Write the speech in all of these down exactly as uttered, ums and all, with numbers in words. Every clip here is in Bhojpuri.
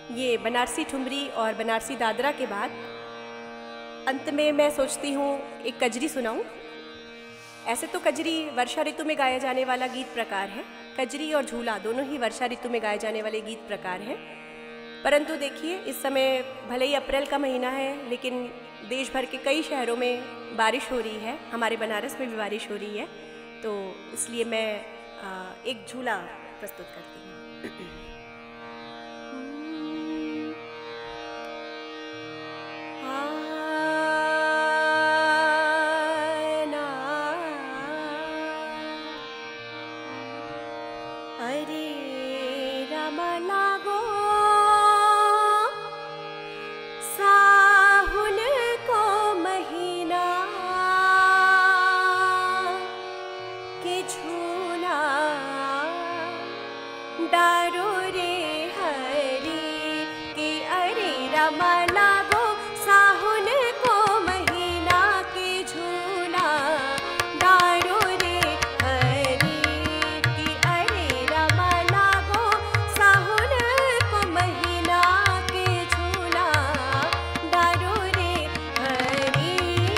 ये बनारसी ठुमरी और बनारसी दादरा के बाद अंत में मैं सोचती हूँ एक कजरी सुनाऊँ। ऐसे तो कजरी वर्षा ऋतु में गाया जाने वाला गीत प्रकार है। कजरी और झूला दोनों ही वर्षा ऋतु में गाए जाने वाले गीत प्रकार हैं। परंतु देखिए, इस समय भले ही अप्रैल का महीना है, लेकिन देश भर के कई शहरों में बारिश हो रही है। हमारे बनारस में भी बारिश हो रही है, तो इसलिए मैं एक झूला प्रस्तुत करती हूँ। अरे राम लागो साहुन को महीना के झूला डारो रे हरी के। अरे राम लागो साहुन को महीना के झूला डारो रे हरी के। अरे राम लागो साहुन को महीना के झूला डारो रे हरी।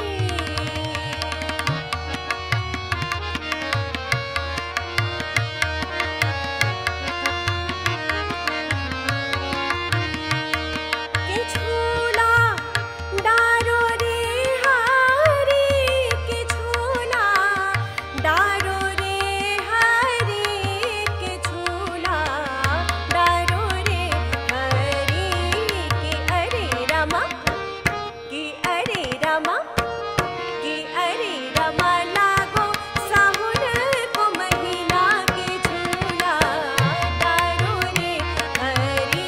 के झूला डारो रे हरी के झूला डारो रे हरी के झूला डारो रे हरी के। अरे रामा के अरे रामा के अरे रामा लागो साहुन को महीना के झूला डारो रे हरी।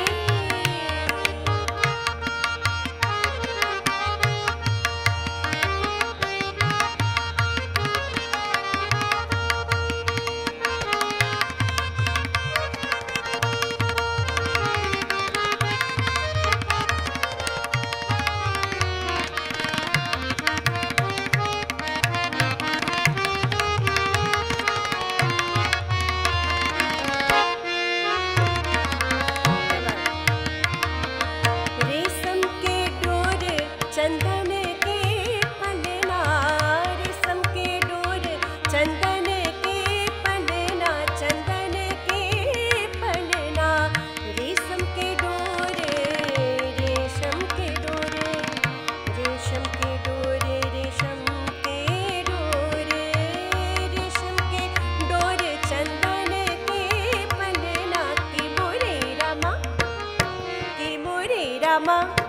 रेशम के डोर चंदन के पलना, रेशम के डोर चंदन के पलना, चंदन के पलना। रेशम के डोर रेशम के डोर रेशम के डोर रेशम के डोर रेशम के डोर चंदन के पलना। के मोरे रामा के मोरे रामा